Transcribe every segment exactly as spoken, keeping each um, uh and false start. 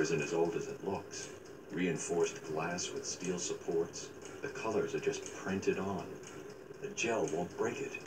isn't as old as it looks. Reinforced glass with steel supports. The colors are just printed on. The gel won't break it.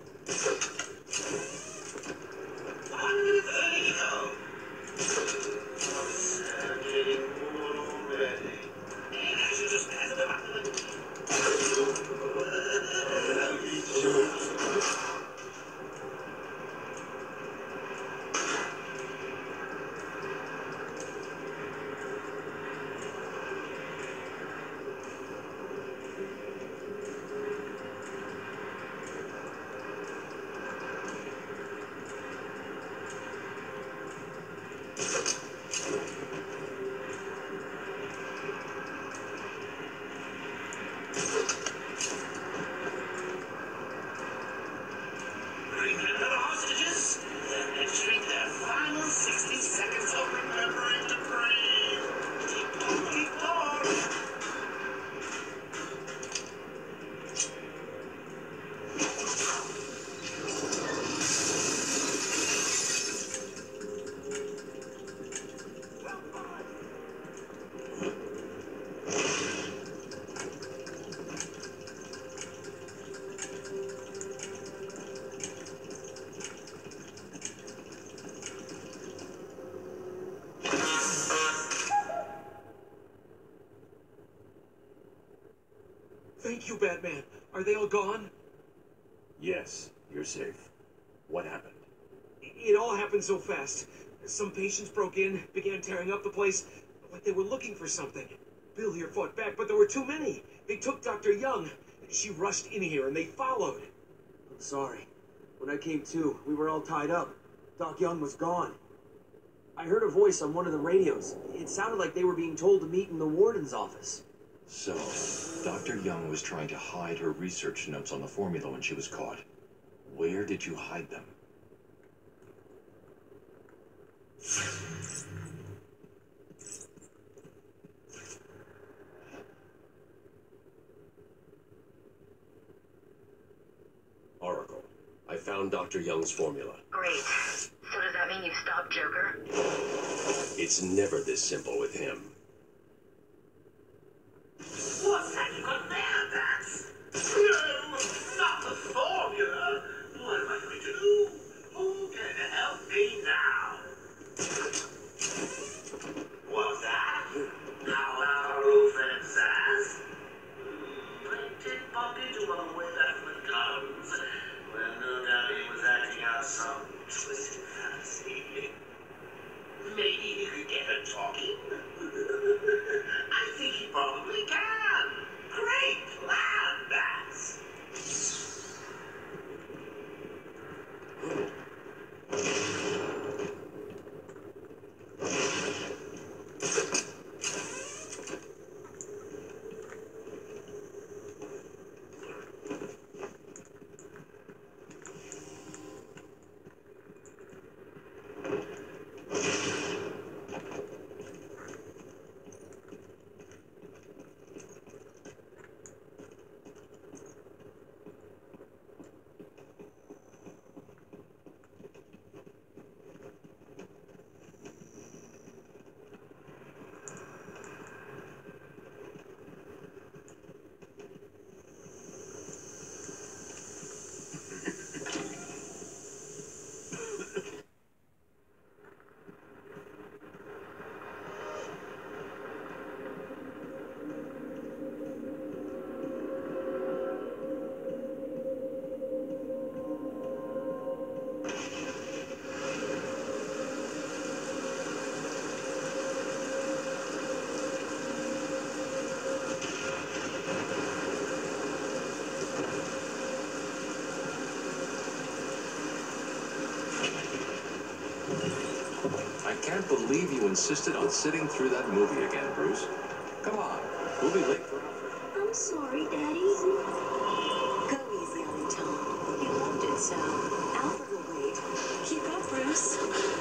Thank you, Batman. Are they all gone? Yes, you're safe. What happened? It all happened so fast. Some patients broke in, began tearing up the place, like they were looking for something. Bill here fought back, but there were too many. They took Doctor Young. She rushed in here, and they followed. I'm sorry. When I came to, we were all tied up. Doc Young was gone. I heard a voice on one of the radios. It sounded like they were being told to meet in the warden's office. So, Doctor Young was trying to hide her research notes on the formula when she was caught. Where did you hide them? Oracle, I found Doctor Young's formula. Great. So does that mean you've stopped Joker? It's never this simple with him. What's that you got there, Bats? No, not the formula. What am I going to do? Who can help me now? What's that? How about Roof and Sass? I did bump into him on the way back from the gardens. Well, no doubt he was acting out some twisted fantasy. Maybe he could get her talking? I think he probably can. Great plan, Bats. I can't believe you insisted on sitting through that movie again, Bruce. Come on, we'll be late for Alfred. I'm sorry, Daddy. Go easy on him, Tom. You loved it so. Alfred will wait. Keep up, Bruce.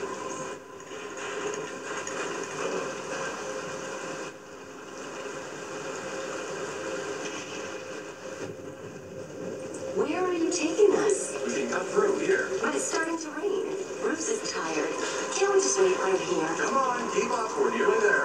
Where are you taking us? We can cut through here. But it's starting to rain. Bruce is tired. Can't we just wait right here? Come on, keep up. We're nearly there.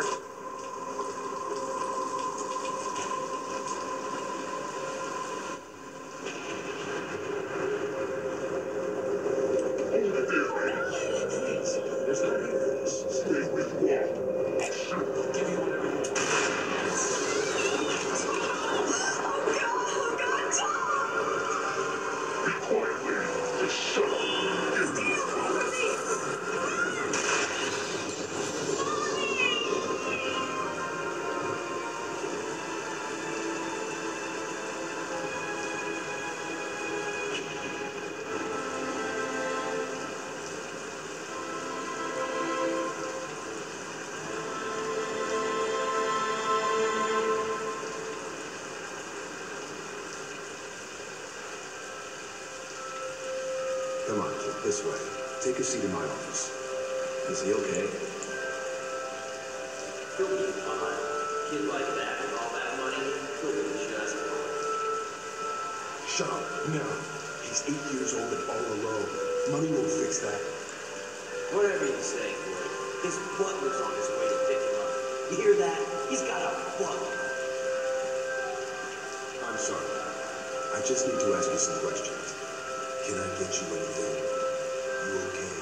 this way. Take a seat in my office. Is he okay? He'll be fine. Kid like that with all that money, he'll be just fine. Shut up, now. He's eight years old and all alone. Money won't fix that. Whatever you say, boy. His butler's on his way to pick him up. You hear that? He's got a butler. I'm sorry. I just need to ask you some questions. Can I get you anything? You okay?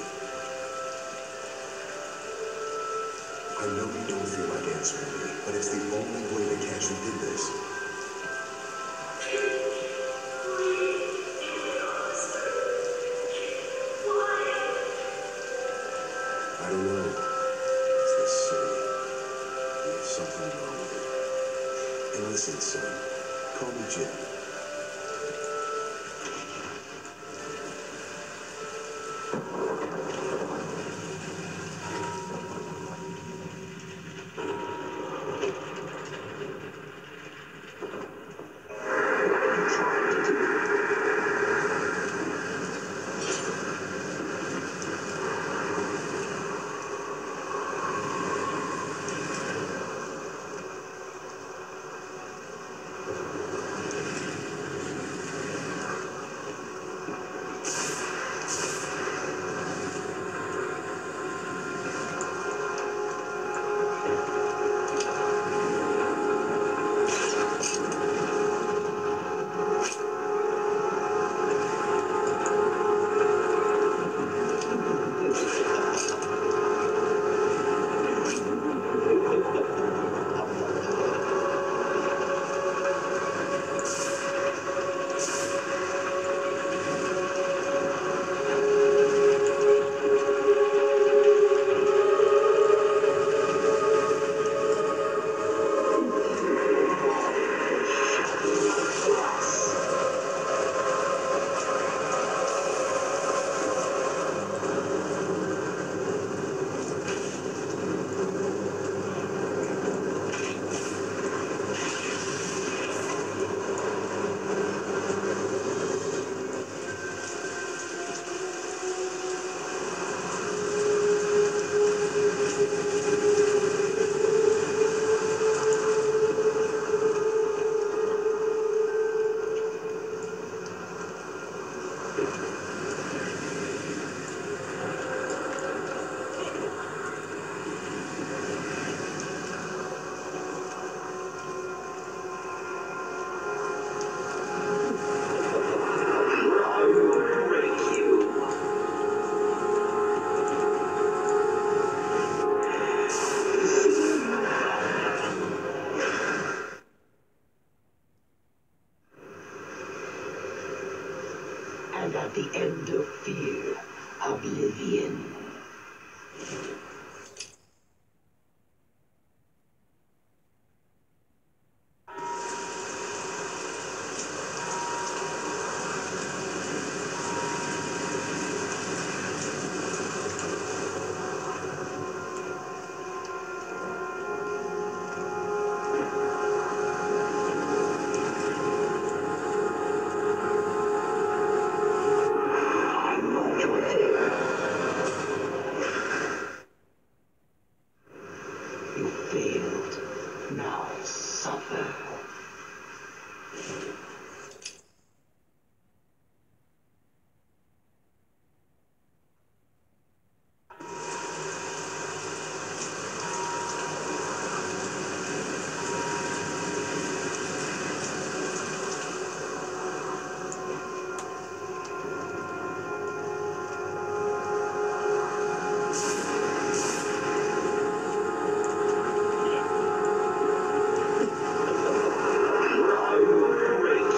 I know you don't feel like answering me, but it's the only way to catch who did this. I don't know. It's this city. There's something wrong with it. And listen, son. Call me Jim. And at the end of fear, oblivion. You failed. Now suffer. I will break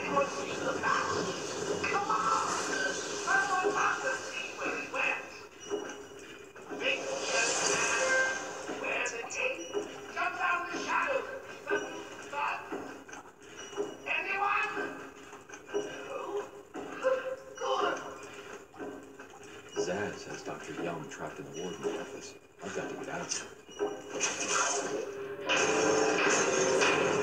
anyone seen the map? Come on! Someone must have seen where he went. Big just man, wears a cape, jumps out of the shadows and beats up the sun. Anyone? No? Good. Zaz has Doctor Young trapped in the warden's office. I've got to get out of here.